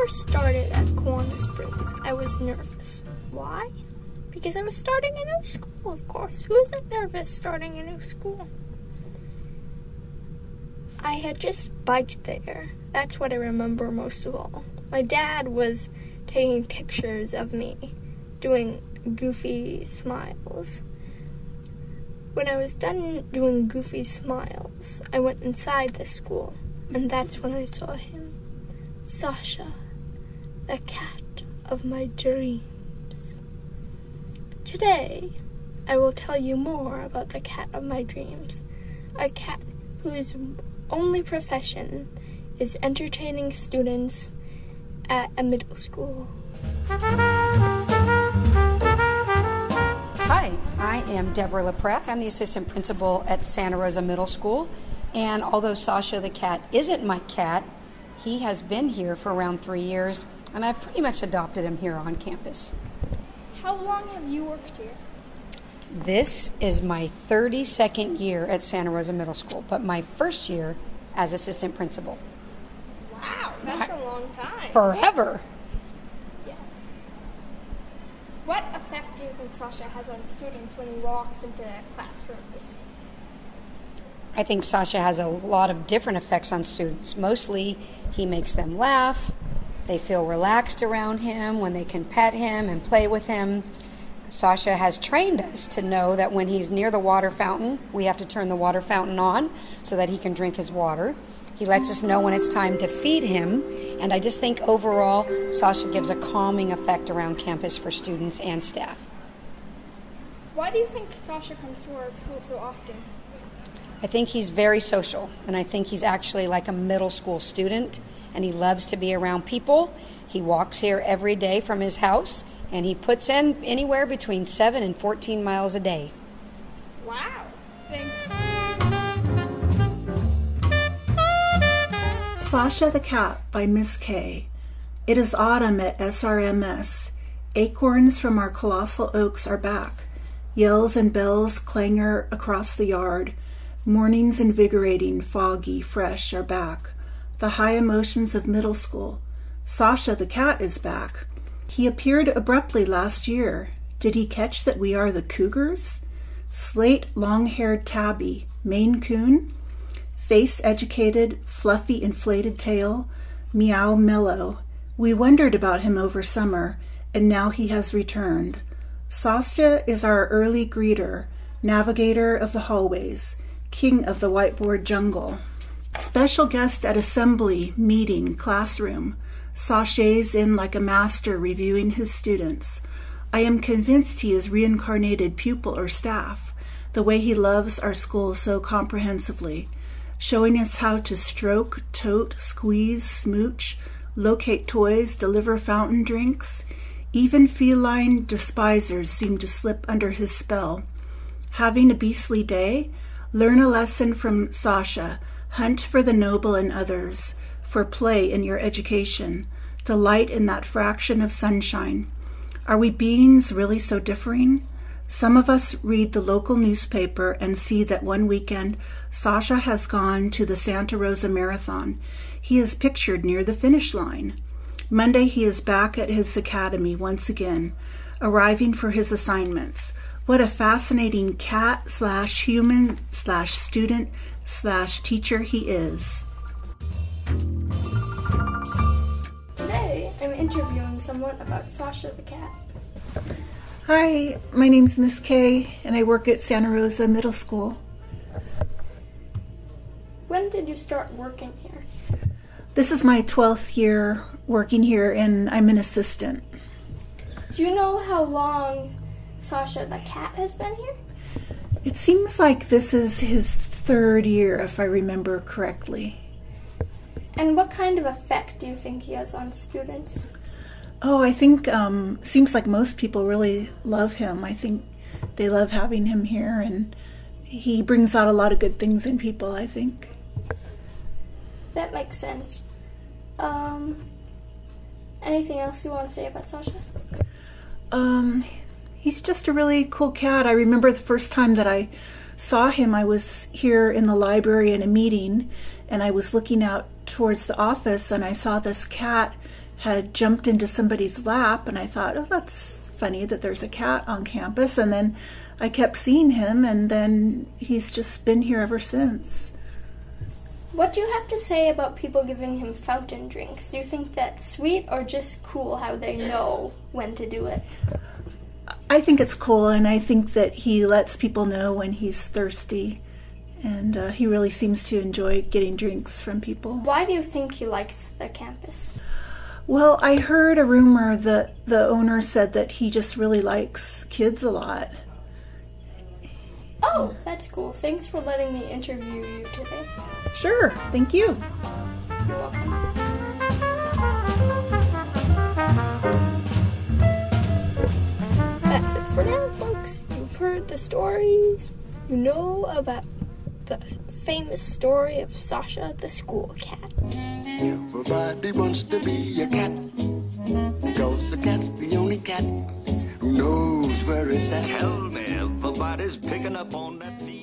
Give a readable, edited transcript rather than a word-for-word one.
first started at Corn Springs, I was nervous. Why? Because I was starting a new school, of course. Who isn't nervous starting a new school? I had just biked there. That's what I remember most of all. My dad was taking pictures of me doing goofy smiles. When I was done doing goofy smiles, I went inside the school, and that's when I saw him. Sasha, the cat of my dreams. Today, I will tell you more about the cat of my dreams, a cat whose only profession is entertaining students at a middle school. Hi, I am Deborah LaPreth. I'm the assistant principal at Santa Rosa Middle School. And although Sasha the cat isn't my cat, he has been here for around 3 years, and I've pretty much adopted him here on campus. How long have you worked here? This is my 32nd year at Santa Rosa Middle School, but my first year as assistant principal. Wow, that's a long time. Forever. Yeah. What effect do you think Sasha has on students when he walks into classrooms? I think Sasha has a lot of different effects on students. Mostly, he makes them laugh. They feel relaxed around him when they can pet him and play with him. Sasha has trained us to know that when he's near the water fountain, we have to turn the water fountain on so that he can drink his water. He lets us know when it's time to feed him. And I just think overall, Sasha gives a calming effect around campus for students and staff. Why do you think Sasha comes to our school so often? I think he's very social, and I think he's actually like a middle school student, and he loves to be around people. He walks here every day from his house, and he puts in anywhere between 7 and 14 miles a day. Wow. Thanks. Sasha the Cat by Miss K. It is autumn at SRMS. Acorns from our colossal oaks are back. Yells and bells clangor across the yard. Mornings invigorating, foggy, fresh are back. The high emotions of middle school. Sasha the Cat is back. He appeared abruptly last year. Did he catch that we are the Cougars? Slate, long-haired tabby, Maine Coon, face educated, fluffy inflated tail, meow mellow. We wondered about him over summer, and now he has returned. Sasha is our early greeter, navigator of the hallways, king of the whiteboard jungle. Special guest at assembly, meeting, classroom. Sashays in like a master reviewing his students. I am convinced he is reincarnated pupil or staff, the way he loves our school so comprehensively, showing us how to stroke, tote, squeeze, smooch, locate toys, deliver fountain drinks. Even feline despisers seem to slip under his spell. Having a beastly day? Learn a lesson from Sasha. Hunt for the noble in others, for play in your education. Delight in that fraction of sunshine. Are we beings really so differing? Some of us read the local newspaper and see that one weekend Sasha has gone to the Santa Rosa Marathon. He is pictured near the finish line. Monday he is back at his academy once again, arriving for his assignments. What a fascinating cat/human/student/teacher he is. Today, I'm interviewing someone about Sasha the cat. Hi, my name's Miss K, and I work at Santa Rosa Middle School. When did you start working here? This is my 12th year working here, and I'm an assistant. Do you know how long Sasha the cat has been here? It seems like this is his 3rd year, if I remember correctly. And what kind of effect do you think he has on students? Oh, I think seems like most people really love him. I think they love having him here, and he brings out a lot of good things in people, I think. That makes sense. Anything else you want to say about Sasha? He's just a really cool cat. I remember the first time that I saw him, I was here in the library in a meeting, and I was looking out towards the office, and I saw this cat had jumped into somebody's lap, and I thought, oh, that's funny that there's a cat on campus. And then I kept seeing him, and then he's just been here ever since. What do you have to say about people giving him fountain drinks? Do you think that's sweet or just cool how they know when to do it? I think it's cool, and I think that he lets people know when he's thirsty, and he really seems to enjoy getting drinks from people. Why do you think he likes the campus? Well, I heard a rumor that the owner said that he just really likes kids a lot. Oh, that's cool. Thanks for letting me interview you today. Sure, thank you. You're welcome. That's it for now, folks. You've heard the stories. You know about the famous story of Sasha the school cat. Everybody wants to be a cat, because a cat's the only cat who knows where it's at. Tell me, everybody's picking up on that feeling.